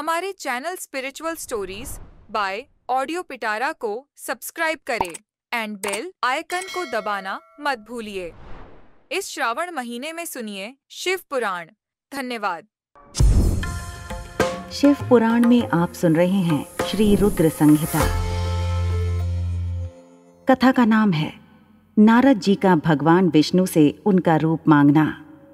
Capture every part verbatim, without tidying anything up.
हमारे channel spiritual stories by audio Pitara को subscribe करें एंड बेल आइकन को दबाना मत भूलिए। इस श्रावण महीने में सुनिए शिव पुराण। धन्यवाद। शिव पुराण में आप सुन रहे हैं श्री रुद्र संहिता। कथा का नाम है नारद जी का भगवान विष्णु से उनका रूप मांगना।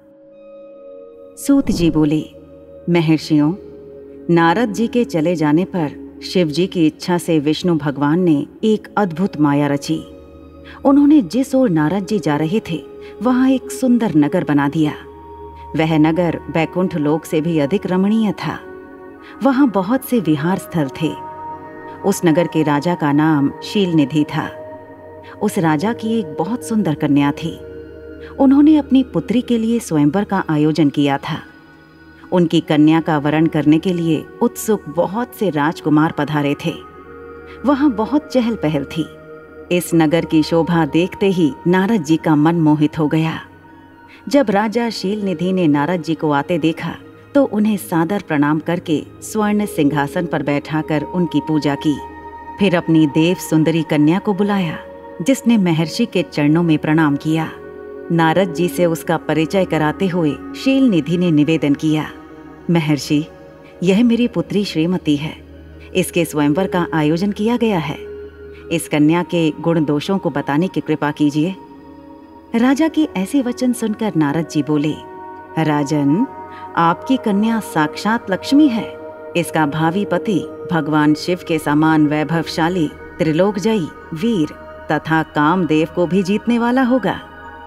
सूत जी बोले, महर्षियों, नारद जी के चले जाने पर शिव जी की इच्छा से विष्णु भगवान ने एक अद्भुत माया रची। उन्होंने जिस ओर नारद जी जा रहे थे वहां एक सुंदर नगर बना दिया। वह नगर बैकुंठ लोक से भी अधिक रमणीय था। वहां बहुत से विहार स्थल थे। उस नगर के राजा का नाम शीलनिधि था। उस राजा की एक बहुत सुंदर कन्या थी। उन्होंने अपनी पुत्री के लिए स्वयंवर का आयोजन किया था। उनकी कन्या का वरण करने के लिए उत्सुक बहुत से राजकुमार पधारे थे। वहां बहुत चहल पहल थी। इस नगर की शोभा देखते ही नारद जी का मन मोहित हो गया। जब राजा शीलनिधि ने नारद जी को आते देखा तो उन्हें सादर प्रणाम करके स्वर्ण सिंहासन पर बैठाकर उनकी पूजा की। फिर अपनी देव सुंदरी कन्या को बुलाया, जिसने महर्षि के चरणों में प्रणाम किया। नारद जी से उसका परिचय कराते हुए शीलनिधि ने निवेदन किया, महर्षि, यह मेरी पुत्री श्रीमती है। इसके स्वयंवर का आयोजन किया गया है। इस कन्या के गुण दोषों को बताने की कृपा कीजिए। राजा के ऐसे वचन सुनकर नारद जी बोले, राजन, आपकी कन्या साक्षात लक्ष्मी है। इसका भावी पति भगवान शिव के समान वैभवशाली, त्रिलोकजयी, वीर तथा कामदेव को भी जीतने वाला होगा।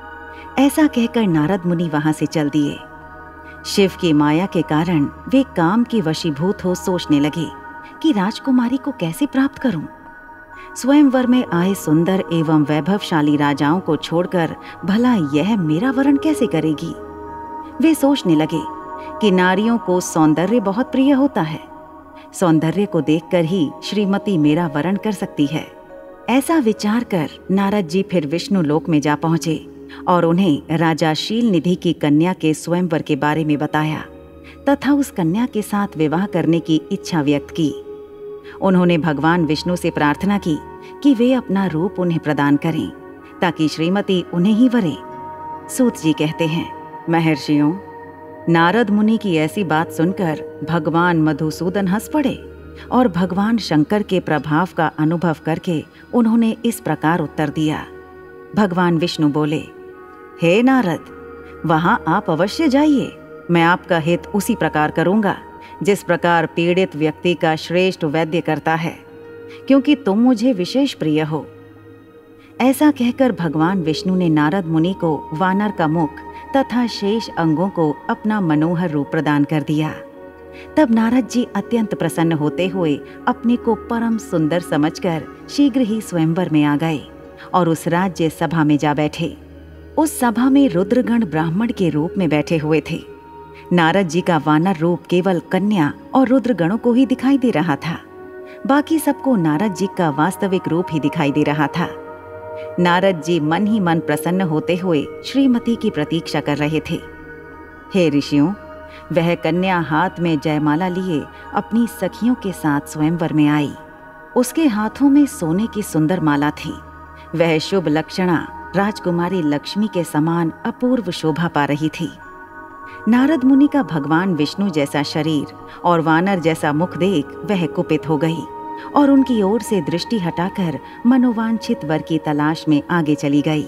ऐसा कहकर नारद मुनि वहां से चल दिए। शिव की माया के कारण वे काम की वशीभूत हो सोचने लगे कि राजकुमारी को कैसे प्राप्त करूं। स्वयंवर में आए सुंदर एवं वैभवशाली राजाओं को छोड़कर भला यह मेरा वरण कैसे करेगी। वे सोचने लगे कि नारियों को सौंदर्य बहुत प्रिय होता है। सौंदर्य को देखकर ही श्रीमती मेरा वरण कर सकती है। ऐसा विचार कर नारद जी फिर विष्णु लोक में जा पहुंचे और उन्हें राजा शीलनिधि की कन्या के स्वयंवर के बारे में बताया तथा उस कन्या के साथ विवाह करने की इच्छा व्यक्त की। उन्होंने भगवान विष्णु से प्रार्थना की कि वे अपना रूप उन्हें प्रदान करें ताकि श्रीमती उन्हें ही वरे। सूत जी कहते हैं, महर्षियों, नारद मुनि की ऐसी बात सुनकर भगवान मधुसूदन हंस पड़े और भगवान शंकर के प्रभाव का अनुभव करके उन्होंने इस प्रकार उत्तर दिया। भगवान विष्णु बोले, हे नारद, वहां आप अवश्य जाइए। मैं आपका हित उसी प्रकार करूंगा जिस प्रकार पीड़ित व्यक्ति का श्रेष्ठ वैद्य करता है, क्योंकि तुम मुझे विशेष प्रिय हो। ऐसा कहकर भगवान विष्णु ने नारद मुनि को वानर का मुख तथा शेष अंगों को अपना मनोहर रूप प्रदान कर दिया। तब नारद जी अत्यंत प्रसन्न होते हुए अपने को परम सुंदर समझकर शीघ्र ही स्वयंवर में आ गए और उस राज्य सभा में जा बैठे। उस सभा में रुद्रगण ब्राह्मण के रूप में बैठे हुए थे। नारद जी का वानर रूप केवल कन्या और रुद्रगणों को ही दिखाई दे रहा था। बाकी सबको नारद जी का वास्तविक रूप ही दिखाई दे रहा था। नारद जी मन ही मन प्रसन्न होते हुए श्रीमती की प्रतीक्षा कर रहे थे। हे ऋषियों, वह कन्या हाथ में जयमाला लिए अपनी सखियों के साथ स्वयंवर में आई। उसके हाथों में सोने की सुंदर माला थी। वह शुभ लक्षणा राजकुमारी लक्ष्मी के समान अपूर्व शोभा पा रही थी। नारद मुनि का भगवान विष्णु जैसा शरीर और वानर जैसा मुख देख वह कुपित हो गई और उनकी ओर से दृष्टि हटाकर मनोवांछित वर की तलाश में आगे चली गई।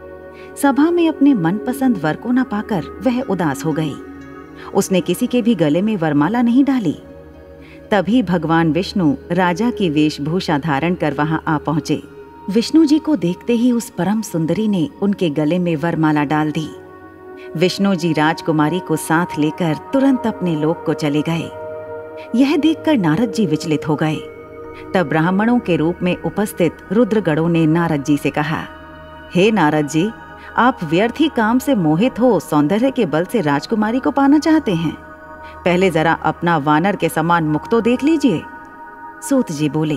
सभा में अपने मनपसंद वर को न पाकर वह उदास हो गई। उसने किसी के भी गले में वरमाला नहीं डाली। तभी भगवान विष्णु राजा की वेशभूषा धारण कर वहां आ पहुंचे। विष्णु जी को देखते ही उस परम सुंदरी ने उनके गले में वरमाला डाल दी। विष्णु जी राजकुमारी को साथ लेकर तुरंत अपने लोक को चले गए। यह देखकर नारद जी विचलित हो गए। तब ब्राह्मणों के रूप में उपस्थित रुद्रगणों ने नारद जी से कहा, हे नारद जी, आप व्यर्थ ही काम से मोहित हो सौंदर्य के बल से राजकुमारी को पाना चाहते हैं। पहले जरा अपना वानर के समान मुख तो देख लीजिए। सूत जी बोले,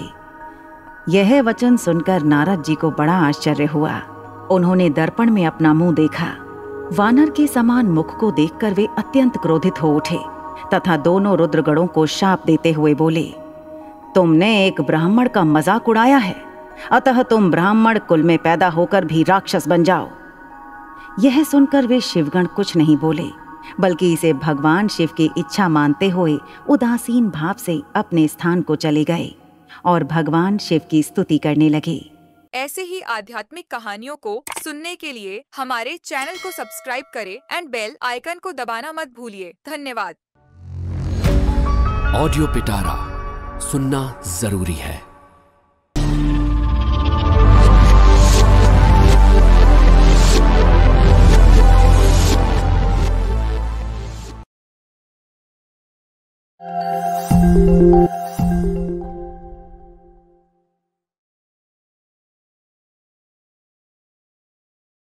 यह वचन सुनकर नारद जी को बड़ा आश्चर्य हुआ। उन्होंने दर्पण में अपना मुंह देखा। वानर के समान मुख को देखकर वे अत्यंत क्रोधित हो उठे तथा दोनों रुद्रगणों को शाप देते हुए बोले, तुमने एक ब्राह्मण का मजाक उड़ाया है, अतः तुम ब्राह्मण कुल में पैदा होकर भी राक्षस बन जाओ। यह सुनकर वे शिवगण कुछ नहीं बोले, बल्कि इसे भगवान शिव की इच्छा मानते हुए उदासीन भाव से अपने स्थान को चले गए और भगवान शिव की स्तुति करने लगे। ऐसे ही आध्यात्मिक कहानियों को सुनने के लिए हमारे चैनल को सब्सक्राइब करें एंड बेल आइकन को दबाना मत भूलिए। धन्यवाद। ऑडियो पिटारा सुनना जरूरी है।